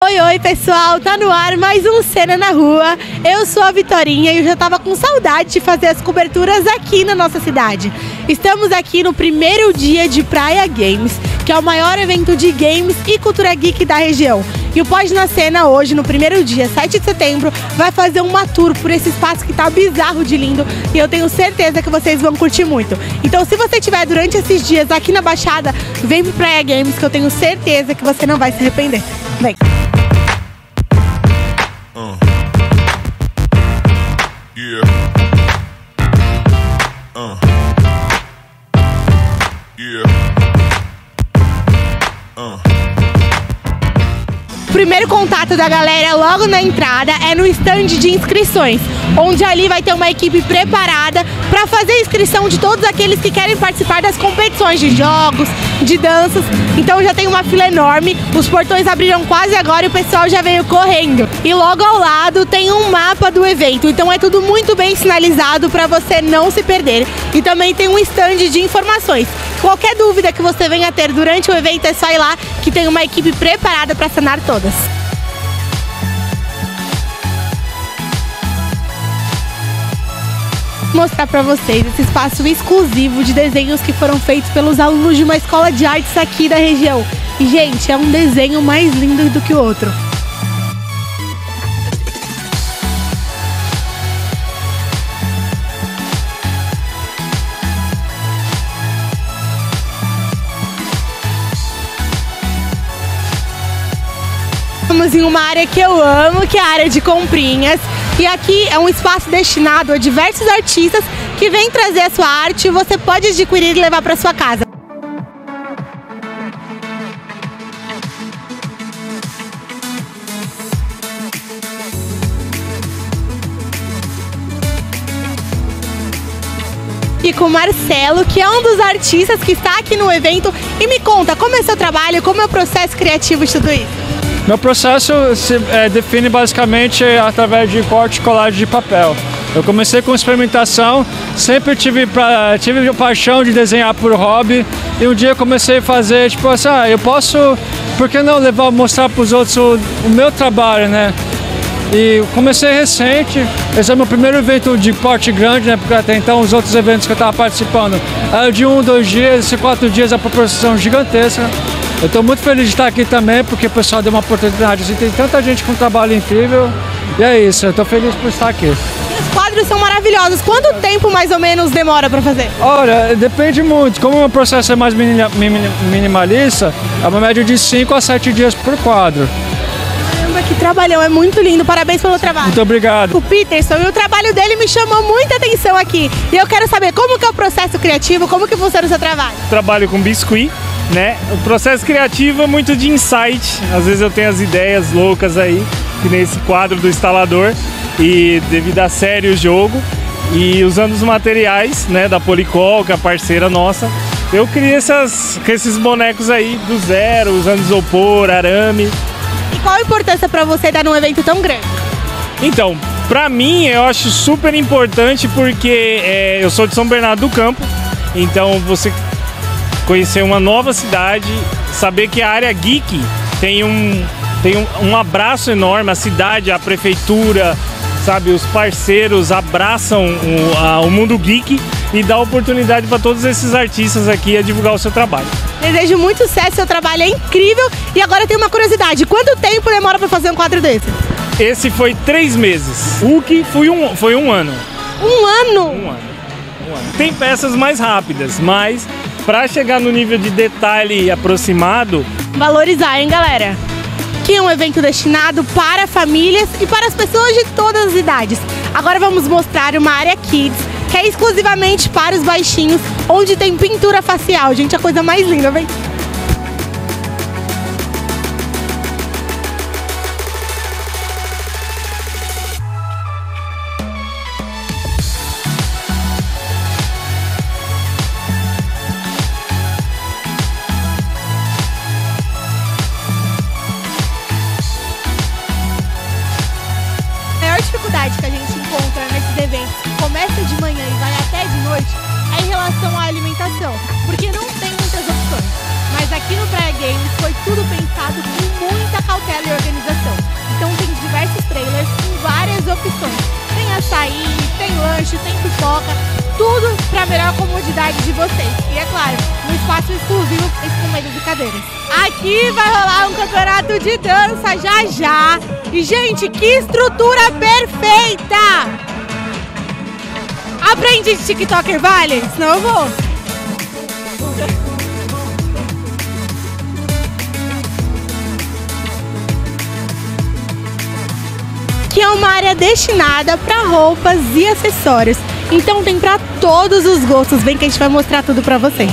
Oi, oi pessoal, tá no ar mais um Cena na Rua. Eu sou a Vitorinha e eu já tava com saudade de fazer as coberturas aqui na nossa cidade. Estamos aqui no primeiro dia de Praia Games, que é o maior evento de games e cultura geek da região. E o Pode na Cena hoje, no primeiro dia, 7 de setembro, vai fazer uma tour por esse espaço que tá bizarro de lindo e eu tenho certeza que vocês vão curtir muito. Então se você estiver durante esses dias aqui na Baixada, vem pro Praia Games que eu tenho certeza que você não vai se arrepender. Vem! O primeiro contato da galera logo na entrada é no stand de inscrições, onde ali vai ter uma equipe preparada para fazer a inscrição de todos aqueles que querem participar das competições de jogos, de danças. Então já tem uma fila enorme, os portões abriram quase agora e o pessoal já veio correndo. E logo ao lado tem um mapa do evento, então é tudo muito bem sinalizado para você não se perder. E também tem um stand de informações. Qualquer dúvida que você venha ter durante o evento é só ir lá, que tem uma equipe preparada para sanar todas. Vou mostrar para vocês esse espaço exclusivo de desenhos que foram feitos pelos alunos de uma escola de artes aqui da região. E, gente, é um desenho mais lindo do que o outro. Estamos em uma área que eu amo, que é a área de comprinhas. E aqui é um espaço destinado a diversos artistas que vêm trazer a sua arte e você pode adquirir e levar para sua casa. E com o Marcelo, que é um dos artistas que está aqui no evento. E me conta, como é o seu trabalho, como é o processo criativo de tudo isso? Meu processo se define basicamente através de corte e colagem de papel. Eu comecei com experimentação, sempre tive a paixão de desenhar por hobby e um dia eu comecei a fazer, tipo assim, eu posso, por que não mostrar para os outros o meu trabalho, né? E comecei recente, esse é o meu primeiro evento de porte grande, né? Porque até então os outros eventos que eu estava participando eram de 1, 2 dias, 4 dias, a proporção gigantesca. Eu estou muito feliz de estar aqui também, porque o pessoal deu uma oportunidade, assim, tem tanta gente com um trabalho incrível, e é isso, eu estou feliz por estar aqui. E os quadros são maravilhosos, quanto tempo mais ou menos demora para fazer? Olha, depende muito, como o meu processo é mais minimalista, é uma média de 5 a 7 dias por quadro. Caramba, que trabalhão, é muito lindo, parabéns pelo trabalho. Muito obrigado. O Peterson, e o trabalho dele me chamou muita atenção aqui, e eu quero saber como que é o processo criativo, como que funciona o seu trabalho? Trabalho com biscuit, né? O processo criativo é muito de insight, às vezes eu tenho as ideias loucas aí, que nem esse quadro do instalador, e devido a sério o jogo, e usando os materiais, né, da Policol, que é a parceira nossa, eu criei esses bonecos aí do zero, usando isopor, arame. E qual a importância para você dar num evento tão grande? Então, pra mim eu acho super importante porque eu sou de São Bernardo do Campo, então você conhecer uma nova cidade, saber que a área geek tem um abraço enorme, a cidade, a prefeitura, sabe, os parceiros abraçam o mundo geek e dá oportunidade para todos esses artistas aqui a divulgar o seu trabalho. Desejo muito sucesso, seu trabalho é incrível. E agora eu tenho uma curiosidade, quanto tempo demora para fazer um quadro desse? Esse foi 3 meses, o que foi um ano. Um ano? Um ano. Tem peças mais rápidas, mas para chegar no nível de detalhe aproximado... Valorizar, hein, galera? Que é um evento destinado para famílias e para as pessoas de todas as idades. Agora vamos mostrar uma área Kids, que é exclusivamente para os baixinhos, onde tem pintura facial. Gente, a coisa mais linda, vem! Dificuldade que a gente encontra nesses eventos que começa de manhã e vai até de noite é em relação à alimentação, porque não tem muitas opções. Mas aqui no Praia Games foi tudo pensado com muita cautela e organização. opções. Tem açaí, tem lanche, tem pipoca, tudo para a melhor comodidade de vocês. E é claro, um espaço exclusivo com medo de cadeiras. Aqui vai rolar um campeonato de dança já já. E gente, que estrutura perfeita! Aprendi de TikToker, vale? Senão eu vou. Que é uma área destinada para roupas e acessórios. Então tem para todos os gostos. Vem que a gente vai mostrar tudo para vocês.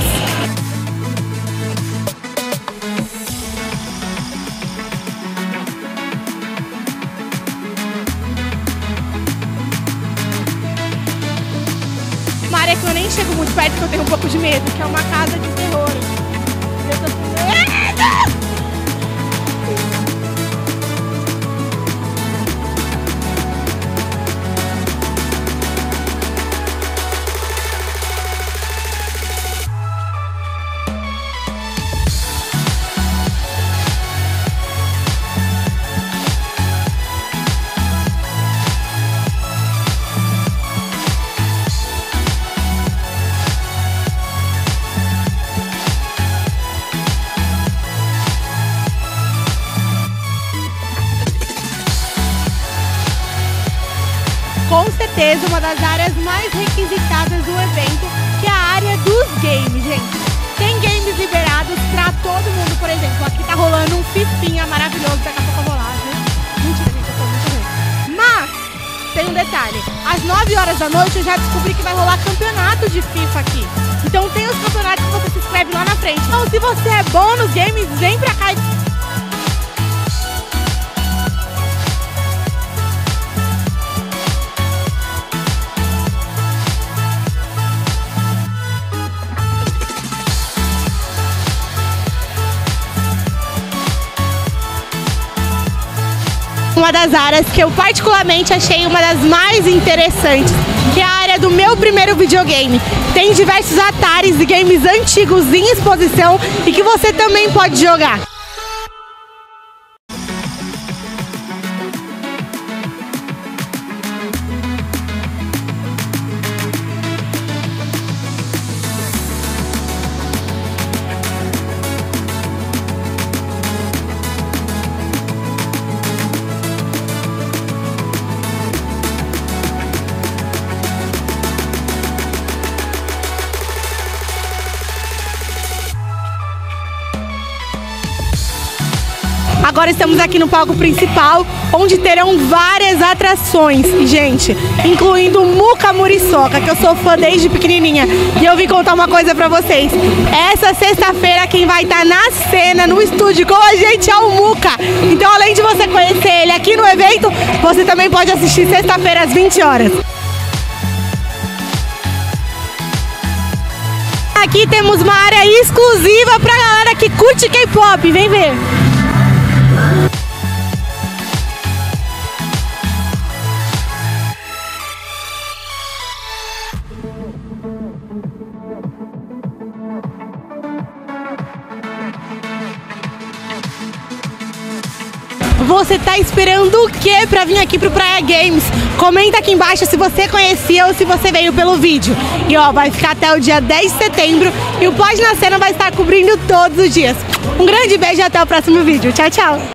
Uma área que eu nem chego muito perto porque eu tenho um pouco de medo, que é uma casa de terror. Eu tô com medo! Com certeza uma das áreas mais requisitadas do evento, que é a área dos games, gente. Tem games liberados pra todo mundo, por exemplo, aqui tá rolando um fifinha maravilhoso, daqui a pouco eu vou lá, né? Mentira, gente, eu tô muito ruim. Mas, tem um detalhe, às 9 horas da noite eu já descobri que vai rolar campeonato de FIFA aqui. Então tem os campeonatos que você se inscreve lá na frente. Então se você é bom nos games, vem pra cá. Uma das áreas que eu particularmente achei uma das mais interessantes, que é a área do meu primeiro videogame. Tem diversos Ataris e games antigos em exposição e que você também pode jogar. Agora estamos aqui no palco principal, onde terão várias atrações, gente, incluindo o Muca Muriçoca, que eu sou fã desde pequenininha. E eu vim contar uma coisa pra vocês. Essa sexta-feira quem vai estar na cena, no estúdio com a gente é o Muca. Então além de você conhecer ele aqui no evento, você também pode assistir sexta-feira às 20 horas. Aqui temos uma área exclusiva pra galera que curte K-pop, vem ver. Você tá esperando o que pra vir aqui pro Praia Games? Comenta aqui embaixo se você conhecia ou se você veio pelo vídeo. E ó, vai ficar até o dia 10 de setembro e o Pode na Cena vai estar cobrindo todos os dias. Um grande beijo e até o próximo vídeo. Tchau, tchau!